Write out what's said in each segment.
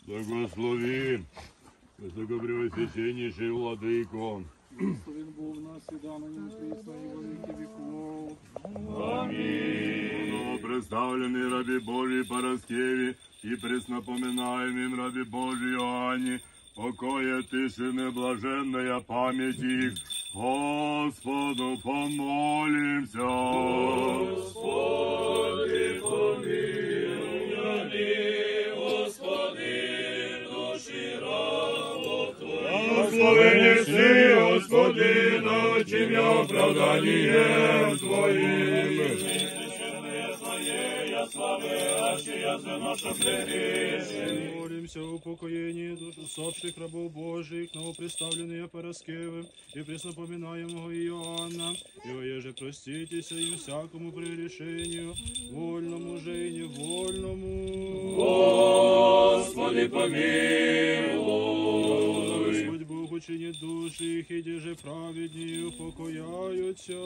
Благослови, високопревосвященнейший владыко. Благословен Бог нас и да на нем присно и во веки веков. Аминь. Новопредставленный раби Божий Параскеве и преснопоминаемым раби Божий Иоанне, покоя тишины блаженная память их, Господу помолимся. Господи, помилуй, Господи, души рабов Твоих. Благословение си, Господи, научи меня оправданием Твоим. Молимся о упокоении душ усопших рабов Божьих, новопредставленные Параскевы и преснопоминаемого Иоанна, и оеже проститеся им всякому прегрешению, вольному же и невольному. Господи, помилуй. Господь Бог учинит души их, и же праведнее упокояются.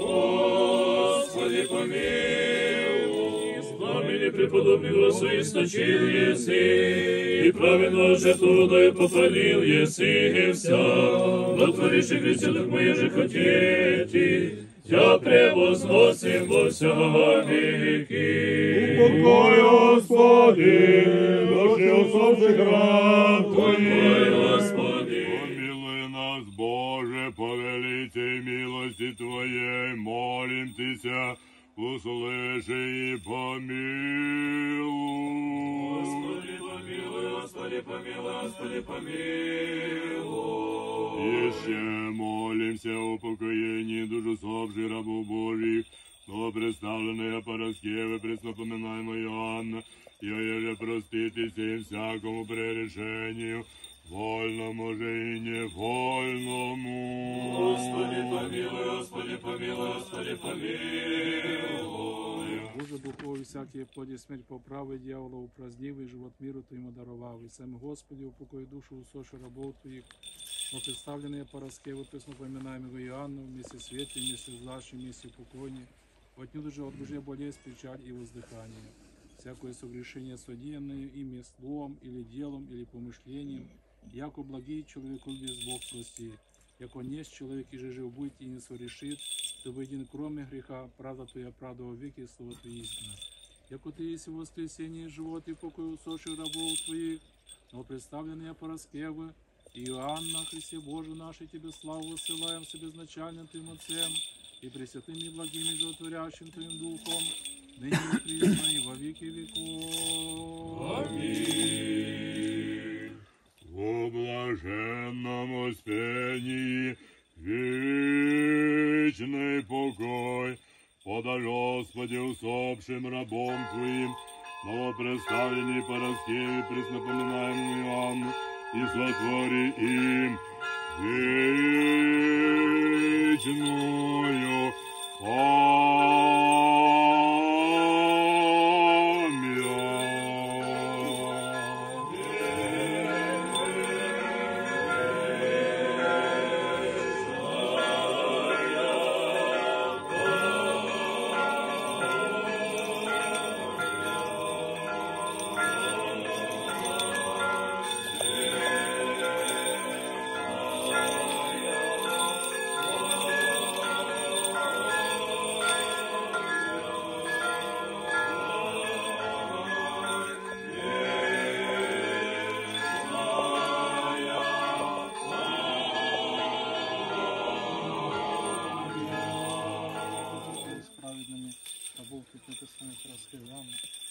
Господи, помилуй. Пламени преподобных глазу источил еси, и праведно жертву и попалил еси, и вся, дотворивши крестенных моих же хотите, я превозносим во вся веки. Упокой, Господи, души усопших раб Твоих. Господи, Помилуй нас, Боже, по великой милости Твоей, молим Тися, услыши и помилуй. Господи, помилуй, Господи, помилуй, Господи, помилуй. Еще молимся о упокоении душ усопших рабов Божьих, новопредставленная Параскевы, преснопоминаемого Иоанна, и оеже проститесь им всякому пререшению, вольному же и невольному. Господи, помилуй, Господи, помилуй, Господи, помилуй. Боже, Бухові всякие плоді смерть поправи, дьявола упразднив, і живот миру Твоему даровав. І сам Господи, упокой душу усопших рабов Твоих, но представленные Параскевы, преснопоминаемого Иоанна, вместе светле, вместе злаче, вместе покойне, отнюдь же от Божья болезнь, печаль и воздыхание. Всякое согрешение, содеянное ими словом или делом, или помышлением, яко благий человеку без Бог прости. Яко несть человек и же жив будет и не сорешит, то один кроме греха, правда Твоя правда во веки, слово Твое истина. Яко Ты есть воскресение, живот и покой усопших рабов Твоих, но представленные Параскевы, Иоанна, Христе Боже нашей, Тебе славу высылаем с безначальным Твоим Отцем и пресвятым и благим и животворящим Твоим Духом, ныне и присно и во веки веков. Аминь. О блаженном успении вечный покой подай, Господи, усопшим рабом Твоим, новопредставленный Параскеве, преснопоминаемому Иоанну, и сотвори им вечную С праведными рабов, как написано в Параскеве,